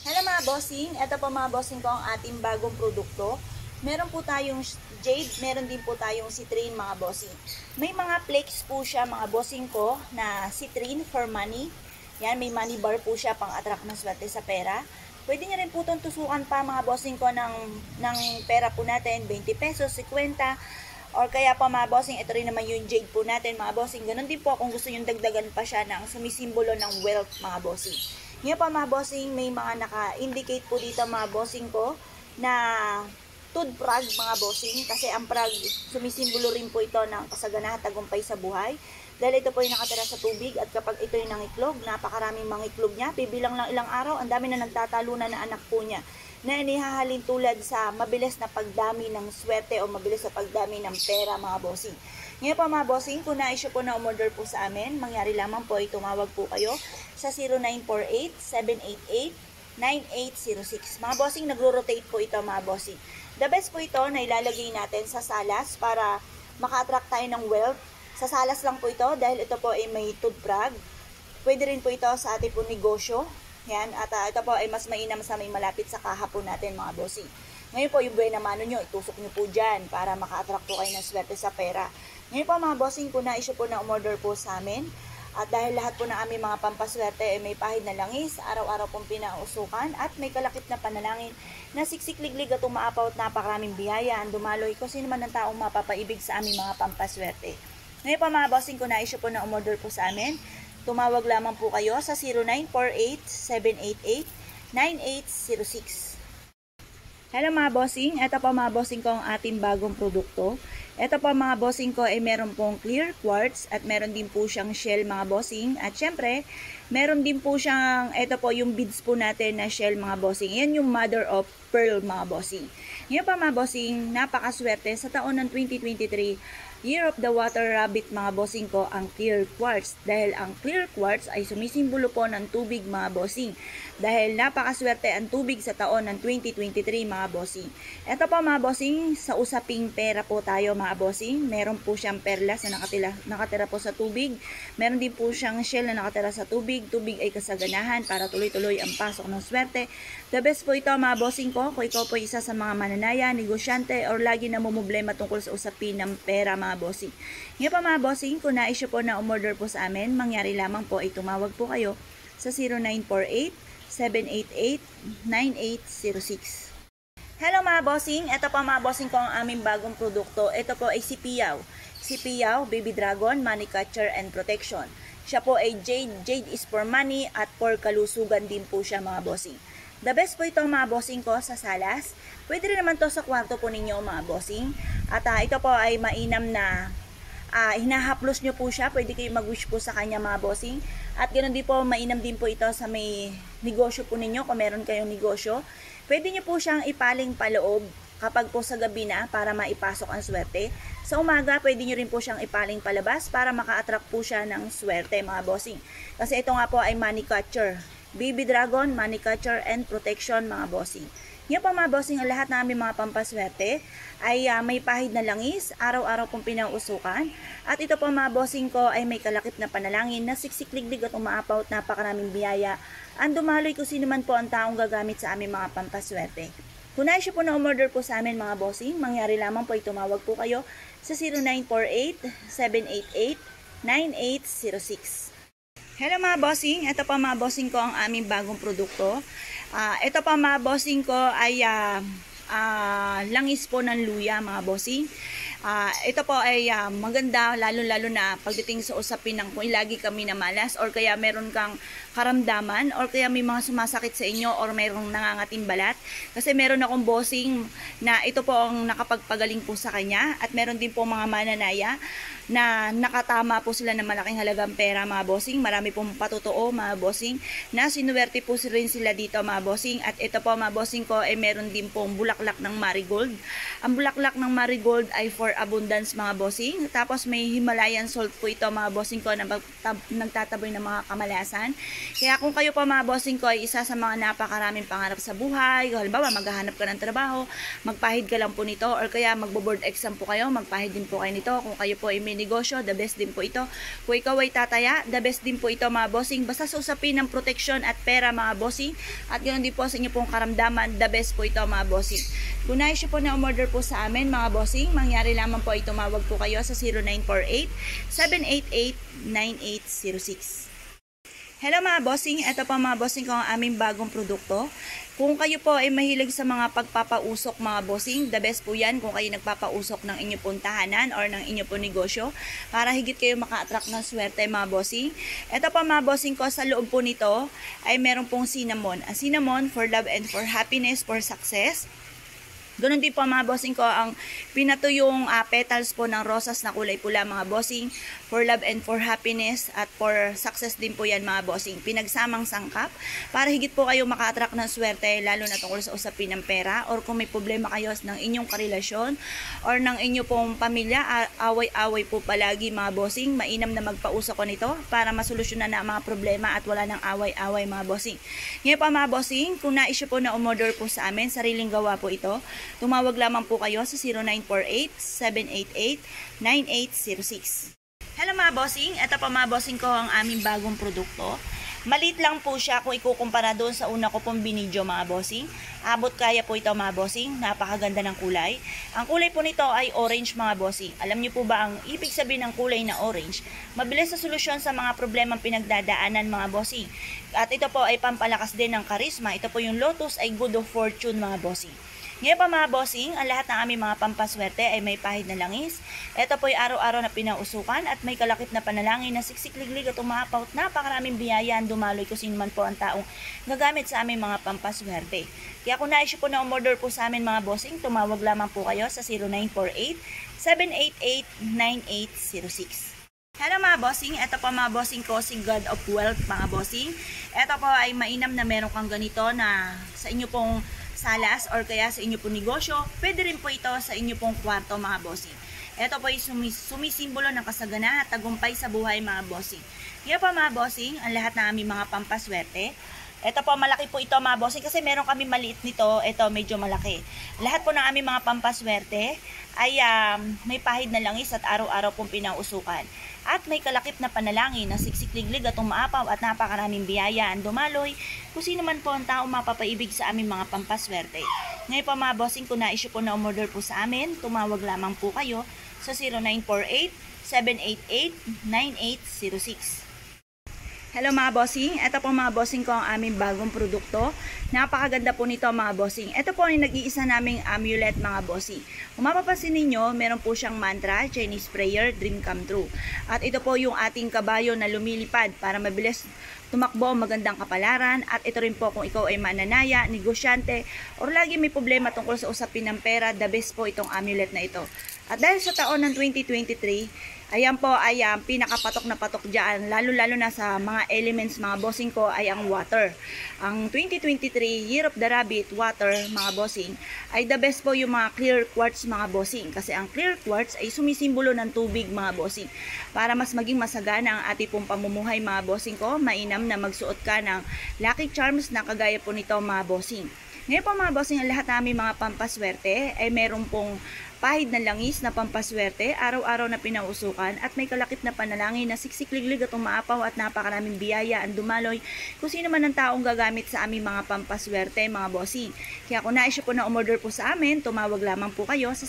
Hello mga bossing, ito po mga bossing ko ang ating bagong produkto. Meron po tayong jade, meron din po tayong citrine mga bossing. May mga flakes po siya mga bossing ko na citrine for money. Yan, may money bar po siya pang attract ng swerte sa pera. Pwede nyo rin po itong tusukan pa mga bossing ko ng pera po natin, 20 pesos, 50. Or kaya po mga bossing, ito rin naman yung jade po natin mga bossing. Ganon din po kung gusto nyo dagdagan pa siya ng sumisimbolo ng wealth mga bossing. Ngayon pa mga bossing, may mga naka-indicate po dito mga bossing ko na tooth prag mga bossing. Kasi ang prag, sumisimbolo rin po ito ng kasaganahan, tagumpay sa buhay. Dahil ito po yung nakatira sa tubig at kapag ito yung nangiklog, napakaraming mga iklog niya. Bibilang lang ilang araw, ang dami na nagtatalunan na anak po niya na inihahalin tulad sa mabilis na pagdami ng swerte o mabilis na pagdami ng pera mga bossing. Ngayon po mga bossing, kung na-issue po na umorder po sa amin, mangyari lamang po ay tumawag po kayo sa 0948-788-9806. Mga bossing, nagro-rotate po ito mga bossing. The best po ito na ilalagay natin sa salas para maka-attract tayo ng wealth. Sa salas lang po ito dahil ito po ay may tooth prag. Pwede rin po ito sa ating po negosyo. Yan, at ito po ay mas mainam sa may malapit sa kaha po natin mga bossing. Ngayon po yung buena mano nyo, itusok nyo po dyan para maka-attract po kayo ng swerte sa pera. Ngayon po mga bossing, kung na-issue po na umorder po sa amin, at dahil lahat po ng aming mga pampaswerte ay may pahid na langis, araw-araw pong pinausukan at may kalakip na panalangin na siksikliglig at umaapaw at napakaraming biyaya ang dumaloy kung sino man ang taong mapapaibig sa aming mga pampaswerte. Ngayon po mga bossing, kung na-issue po na umorder po sa amin, tumawag lamang po kayo sa 0948-788-9806. Hello mga bossing, ito po mga bossing ko ang ating bagong produkto. Ito po mga bossing ko ay meron pong clear quartz at meron din po siyang shell mga bossing. At syempre, meron din po siyang, ito po yung beads po natin na shell mga bossing. Yan yung mother of pearl mga bossing. Ngayon pa mga bossing, napakaswerte sa taon ng 2023. Year of the Water Rabbit mga bossing ko ang clear quartz. Dahil ang clear quartz ay sumisimbolo po ng tubig mga bossing. Dahil napakaswerte ang tubig sa taon ng 2023 mga bossing. Ito po mga bossing, sa usaping pera po tayo mga bossing. Meron po siyang perlas na nakatira po sa tubig. Meron din po siyang shell na nakatira sa tubig. Tubig ay kasaganahan para tuloy-tuloy ang pasok ng swerte. The best po ito mga bossing ko. Kung ikaw po isa sa mga mananaya, negosyante, or lagi na mumblema tungkol sa usapin ng pera mga bossing. Ngayon pa mga bossing, kung na-issue po na umorder po sa amin, mangyari lamang po ay tumawag po kayo sa 0948-788-9806. Hello mga bossing, ito po mga bossing ko ang aming bagong produkto. Ito po ay si Piyaw. Si Piyaw, Baby Dragon, Money Catcher and Protection. Siya po ay Jade. Jade is for money at for kalusugan din po siya mga bossing. The best po ito mga bossing ko sa salas. Pwede rin naman to sa kwarto po ninyo mga bossing. At ito po ay mainam na hinahaplos nyo po siya. Pwede kayo mag-wish po sa kanya mga bossing. At ganoon din po, mainam din po ito sa may negosyo po ninyo kung meron kayong negosyo. Pwede nyo po siyang ipaling paloob kapag po sa gabi na para maipasok ang swerte. Sa umaga, pwede nyo rin po siyang ipaling palabas para maka-attract po siya ng swerte mga bossing. Kasi ito nga po ay money catcher. Baby Dragon, Money Catcher and Protection mga bossing. Ngayon pa mga bossing, ang lahat ng aming mga pampaswerte ay may pahid na langis, araw-araw pong pinausukan. At ito po mga bossing ko ay may kalakip na panalangin na siksikliglig at umaapaw at napakaraming biyaya. Ang dumaloy kung sino man po ang taong gagamit sa aming mga pampaswerte. Kung na-issue po na umorder po sa amin mga bossing, mangyari lamang po ay tumawag po kayo sa 0948-788-9806. Hello mga bossing, ito pa mga bossing ko ang aming bagong produkto. Ito pa mga bossing ko ay langis po ng luya mga bossing. Ito po ay maganda lalo-lalo na pagdating sa usapin ng kung lagi kami na malas or kaya meron kang karamdaman or kaya may mga sumasakit sa inyo or mayroong nangangating balat. Kasi meron akong bossing na ito po ang nakapagpagaling po sa kanya at meron din po mga mananaya na nakatama po sila ng malaking halagang pera mga bossing. Marami pong patotoo mga bossing na sinuwerte po rin sila dito mga bossing. At ito po mga bossing ko ay meron din pong bulaklak ng marigold. Ang bulaklak ng marigold ay for abundance mga bossing. Tapos may Himalayan salt po ito mga bossing ko na nagtataboy ng mga kamalasan. Kaya kung kayo po mga bossing ko ay isa sa mga napakaraming pangarap sa buhay, halimbawa maghahanap ka ng trabaho, magpahid ka lang po nito or kaya magbo-board exam po kayo, magpahid din po kayo nito. Kung kayo po ay may may negosyo, the best din po ito. Kung ikaw ay tataya, the best din po ito mga bossing. Basta sa usapin ng proteksyon at pera mga bossing, at ganoon din po sa inyo pong karamdaman, the best po ito mga bossing. Kung nais po na umorder po sa amin mga bossing, mangyari lamang po ay tumawag po kayo sa 0948-788-9806. Hello mga bossing, ito po mga bossing ko ang aming bagong produkto. Kung kayo po ay mahilig sa mga pagpapausok mga bossing, the best po yan kung kayo nagpapausok ng inyo pong tahanan or ng inyo pong negosyo para higit kayo maka-attract ng swerte mga bossing. Ito po mga bossing ko, sa loob po nito ay meron pong cinnamon. A cinnamon for love and for happiness, for success. Ganun din po mga bossing ko ang pinatuyong petals po ng rosas na kulay pula mga bossing, for love and for happiness at for success din po yan mga bossing. Pinagsamang sangkap para higit po kayo maka-attract ng swerte lalo na tungkol sa usapin ng pera or kung may problema kayo ng inyong karelasyon or ng inyo pong pamilya, away-away po palagi mga bossing. Mainam na magpauso ko nito para masolusyonan na ang mga problema at wala nang away-away mga bossing. Ngayon pa mga bossing, kung na-issue po na umorder po sa amin, sariling gawa po ito, tumawag lamang po kayo sa 0948-788-9806. Hello mga bossing, ito pa mga bossing ko ang aming bagong produkto. Maliit lang po siya kung ikukumpara doon sa una ko pong binidyo mga bossing. Abot kaya po ito mga bossing, napakaganda ng kulay. Ang kulay po nito ay orange mga bossing. Alam niyo po ba ang ibig sabihin ng kulay na orange? Mabilis na solusyon sa mga problemang pinagdadaanan mga bossing. At ito po ay pampalakas din ng karisma. Ito po yung lotus ay good of fortune mga bossing. Ngayon pa mga bossing, ang lahat ng aming mga pampaswerte ay may pahid na langis. Ito po ay araw-araw na pinausukan at may kalakip na panalangin na siksikliglig at umapaw at napakaraming biyaya ang dumaloy kung sino man po ang taong gagamit sa aming mga pampaswerte. Kaya kung na-issue po na umorder po sa amin mga bossing, tumawag lamang po kayo sa 0948-788-9806. Hello mga bossing, ito po mga bossing ko si God of Wealth mga bossing. Ito po ay mainam na meron kang ganito na sa inyo pong salas or kaya sa inyo pong negosyo. Pwede rin po ito sa inyo pong kwarto mga bossing. Ito po ay sumisimbolo ng kasagana at tagumpay sa buhay mga bossing. Ngayon po mga bossing, ang lahat ng aming mga pampaswerte. Ito po, malaki po ito mga bossing kasi meron kami maliit nito. Ito medyo malaki. Lahat po ng aming mga pampaswerte ay may pahid na langis at araw-araw pong pinausukan. At may kalakip na panalangin na siksikliglig at umaapaw at napakaraming biyaya ang dumaloy kung sino man po ang tao mapapaibig sa aming mga pampaswerte. Ngayon po mga bossing, kung na-issue po na umorder po sa amin, tumawag lamang po kayo sa 0948-788-9806. Hello mga bossing, ito po mga bossing ko ang aming bagong produkto. Napakaganda po nito mga bossing. Ito po ay nag-iisa naming amulet mga bossing. Kung mapapansin ninyo, meron po siyang mantra, Chinese prayer, dream come true. At ito po yung ating kabayo na lumilipad para mabilis tumakbo, magandang kapalaran. At ito rin po kung ikaw ay mananaya, negosyante, or lagi may problema tungkol sa usapin ng pera, the best po itong amulet na ito. At dahil sa taon ng 2023, ayan po ay pinakapatok na patok dyan, lalo-lalo na sa mga elements mga bossing ko ay ang water. Ang 2023 Year of the Rabbit, water mga bossing, ay the best po yung mga clear quartz mga bossing. Kasi ang clear quartz ay sumisimbolo ng tubig mga bossing. Para mas maging masagana ang ating pong pamumuhay mga bossing ko, mainam na magsuot ka ng lucky charms na kagaya po nito mga bossing. Ngayon po mga bossing, ang lahat namin mga pampaswerte ay meron pong pahid na langis na pampaswerte, araw-araw na pinausukan at may kalakip na panalangin na siksikliglig at umaapaw at napakaraming biyaya ang dumaloy kung sino man ang taong gagamit sa aming mga pampaswerte mga bossing. Kaya kung na-issue po na umorder po sa amin, tumawag lamang po kayo sa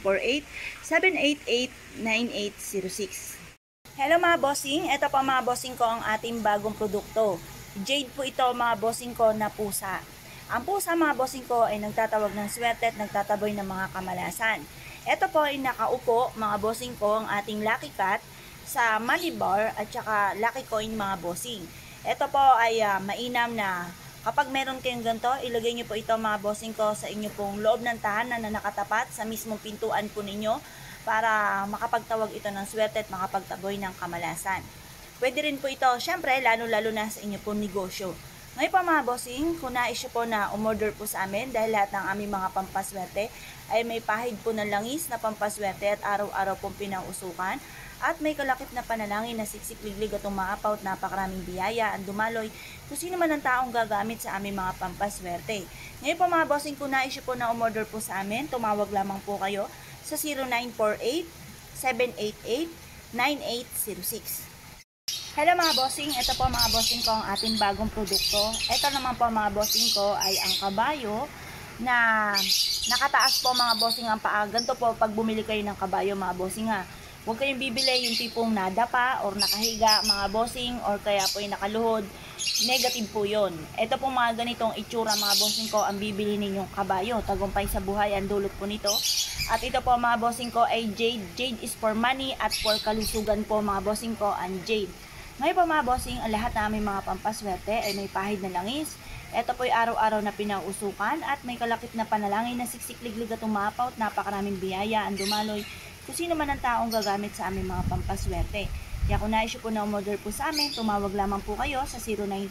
0948-788-9806. Hello mga bossing, ito pa mga bossing ko ang ating bagong produkto. Jade po ito mga bossing ko na pusa. Ang pusa mga bossing ko ay nagtatawag ng swerte at nagtataboy ng mga kamalasan. Ito po ay nakaupo mga bossing ko ang ating lucky cat sa money bar at saka lucky coin mga bossing. Ito po ay mainam na kapag meron kayong ganito, ilagay nyo po ito mga bossing ko sa inyo pong loob ng tahanan na nakatapat sa mismong pintuan po ninyo para makapagtawag ito ng swerte at makapagtaboy ng kamalasan. Pwede rin po ito, syempre, lalo-lalo na sa inyo pong negosyo. Ngayon pa mga bossing, kung na-issue po na umorder po sa amin dahil lahat ng aming mga pampaswerte ay may pahid po ng langis na pampaswerte at araw-araw pong pinausukan at may kalakip na panalangin na siksikliglig at umaapaw at napakaraming biyaya ang dumaloy kung sino man ang taong gagamit sa aming mga pampaswerte. Ngayon po mga bossing, kung na-issue po na umorder po sa amin, tumawag lamang po kayo sa 0948-788-9806. 9806. Hello mga bossing, ito po mga bossing ko ang ating bagong produkto. Ito naman po mga bossing ko ay ang kabayo na nakataas po mga bossing ang paa. Ganito po pag bumili kayo ng kabayo mga bossing ha. Huwag kayong bibili yung tipong nadapa or nakahiga mga bossing or kaya po yung nakaluhod. Negative po yun. Ito po mga ganitong itsura mga bossing ko ang bibili ninyong kabayo. Tagumpay sa buhay ang dulot po nito. At ito po mga bossing ko ay Jade. Jade is for money at for kalusugan po mga bossing ko ang Jade. Ngayon po mga bossing, ang lahat na aming mga pampaswerte ay may pahid na langis. Ito po ay araw-araw na pinausukan at may kalakip na panalangin na siksik-liglig at umapaw at napakaraming biyaya ang dumaloy kung sino man ang taong gagamit sa aming mga pampaswerte. Kaya kung na-issue po na umorder po sa amin, tumawag lamang po kayo sa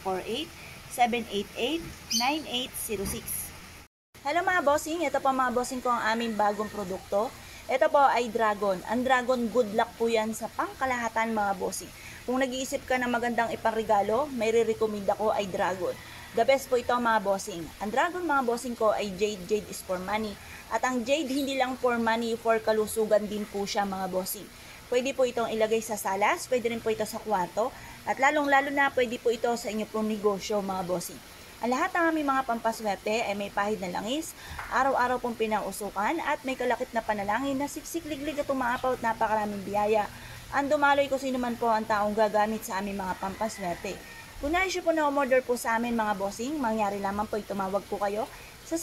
0948-788-9806. Hello mga bossing, ito po mga bossing ko ang aming bagong produkto. Ito po ay Dragon. Ang Dragon, good luck po yan sa pangkalahatan mga bossing. Kung nag-iisip ka ng magandang ipanregalo, may re-recommend ako ay Dragon. The best po ito mga bossing. Ang Dragon mga bossing ko ay Jade. Jade is for money. At ang Jade hindi lang for money, for kalusugan din po siya mga bossing. Pwede po itong ilagay sa salas, pwede rin po ito sa kwarto, at lalong-lalo na pwede po ito sa inyo pong negosyo mga bossing. Ang lahat ng aming mga pampaswerte ay may pahid na langis, araw-araw pong pinausukan at may kalakip na panalangin na siksik-liglig at umaapaw at napakaraming biyaya. Ang dumaloy kung sino man po ang taong gagamit sa aming mga pampaswerte. Kung na-issue po na umorder po sa amin mga bossing, mangyari lamang po tumawag po kayo sa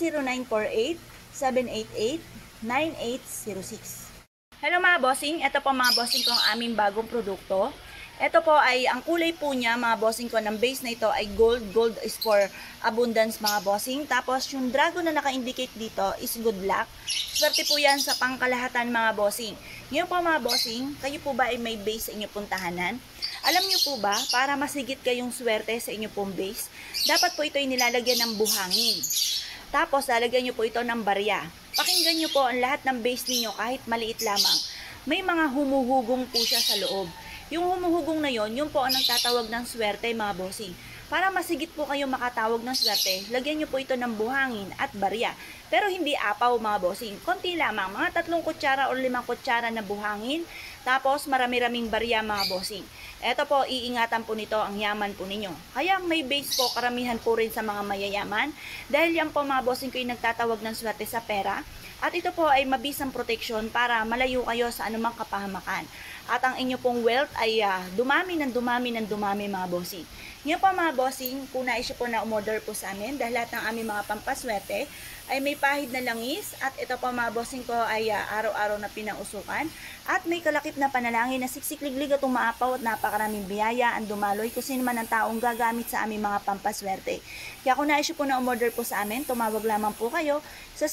0948-788-9806. Hello mga bossing, ito po mga bossing ko ang aming bagong produkto. Ito po ay, ang kulay po niya mga bossing ko, ng base na ito ay gold. Gold is for abundance mga bossing. Tapos yung dragon na naka-indicate dito is good luck. Swerte po yan sa pangkalahatan mga bossing. Ngayon po mga bossing, kayo po ba ay may base sa inyo pong tahanan? Alam niyo po ba, para masigit kayong swerte sa inyo pong base, dapat po ito ay nilalagyan ng buhangin. Tapos lalagyan niyo po ito ng barya. Pakinggan niyo po ang lahat ng base niyo kahit maliit lamang. May mga humuhugong po siya sa loob. Yung humuhugong na yon, yun po ang nagtatawag ng swerte mga bossing. Para masigit po kayo makatawag ng swerte, lagyan nyo po ito ng buhangin at barya. Pero hindi apaw mga bossing. Konti lamang, mga 3 kutsara o 5 kutsara na buhangin. Tapos marami-raming barya mga bossing. Ito po, iingatan po nito ang yaman po ninyo. Kaya may base po, karamihan po rin sa mga mayayaman. Dahil yan po mga bossing ko yung nagtatawag ng swerte sa pera. At ito po ay mabisang protection para malayo kayo sa anumang kapahamakan. At ang inyo pong wealth ay dumami ng dumami mga bossing. Ngayon po mga bossing, kung na-issue po na umorder po sa amin, dahil lahat ng aming mga pampaswerte ay may pahid na langis. At ito po mga bossing ko ay araw-araw na pinausukan. At may kalakip na panalangin na siksik-liglig at umaapaw at napakaraming biyaya ang dumaloy kung sino man ang taong gagamit sa aming mga pampaswerte. Kaya kung na-issue po na umorder po sa amin, tumawag lamang po kayo sa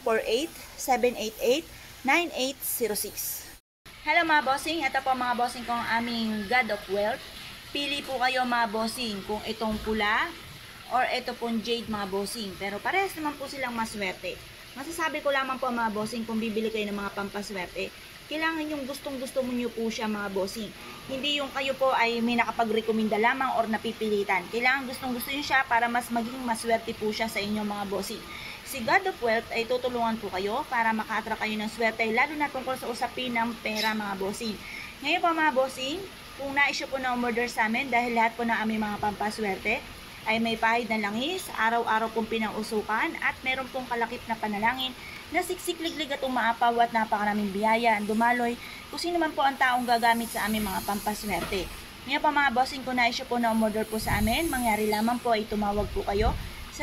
0948-788-9806. Hello mga bossing, ito po mga bossing ko ang aming God of Wealth. Pili po kayo mga bossing kung itong pula or ito pong Jade mga bossing. Pero parehas naman po silang maswerte. Masasabi ko lamang po mga bossing kung bibili kayo ng mga pampaswerte, kailangan yung gustong-gusto mo nyo po siya mga bossing. Hindi yung kayo po ay may nakapag-rekomenda lamang or napipilitan. Kailangan gustong-gusto nyo siya para mas maging maswerte po siya sa inyong mga bossing. Si God of Wealth ay tutulungan po kayo para maka-attract kayo ng swerte, lalo na tungkol sa usapin ng pera mga bossing. Ngayon po mga bossing, kung na-issue po na umorder sa amin, dahil lahat po ng aming mga pampaswerte ay may pahid na langis, araw-araw pong pinausukan at meron pong kalakip na panalangin na siksik-liglig at umaapaw at napakaraming biyaya ang dumaloy kung sino man po ang taong gagamit sa aming mga pampaswerte. Ngayon po mga bossing, kung na-issue po na umorder po sa amin, mangyari lamang po ay tumawag po kayo sa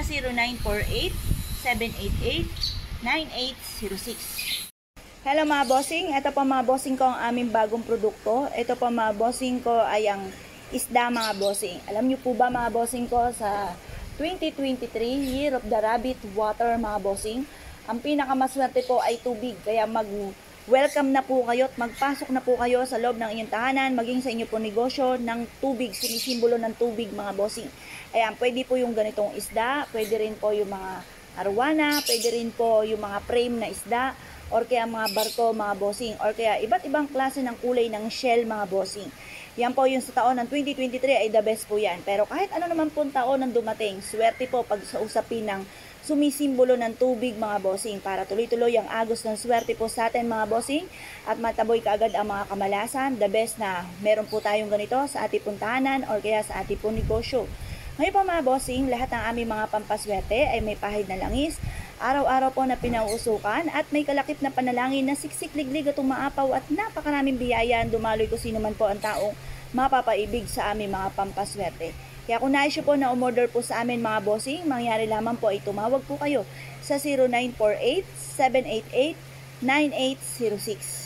0948-788-9806. Hello mga bossing, ito po mga bossing ko ang aming bagong produkto. Ito po mga bossing ko ay ang isda mga bossing. Alam niyo po ba mga bossing ko, sa 2023, Year of the Rabbit Water mga bossing, ang pinakamaswerte po ay tubig. Kaya mag-welcome na po kayo at magpasok na po kayo sa loob ng inyong tahanan, maging sa inyo po negosyo ng tubig, sinisimbolo ng tubig mga bossing. Ayan, pwede po yung ganitong isda, pwede rin po yung mga arwana, pwede rin po yung mga frame na isda, or kaya mga barko mga bossing, or kaya iba't ibang klase ng kulay ng shell mga bossing. Yan po yung sa taon ng 2023 ay the best po yan. Pero kahit ano naman po taon ang dumating, swerte po pag sa usapin ng sumisimbolo ng tubig mga bossing para tuloy-tuloy ang agos ng swerte po sa atin mga bossing at mataboy kaagad ang mga kamalasan. The best na meron po tayong ganito sa ating puntahanan or kaya sa ating po negosyo. Ngayon po mga bossing, lahat ng aming mga pampaswerte ay may pahid na langis. Araw-araw po na pinauusukan at may kalakip na panalangin na siksik-liglig at umaapaw at napakaraming biyaya ang dumaloy kung sino man po ang taong mapapaibig sa aming mga pampaswerte. Kaya kung nais po na umorder po sa amin mga bossing, mangyari lamang po ay tumawag po kayo sa 0948-788-9806.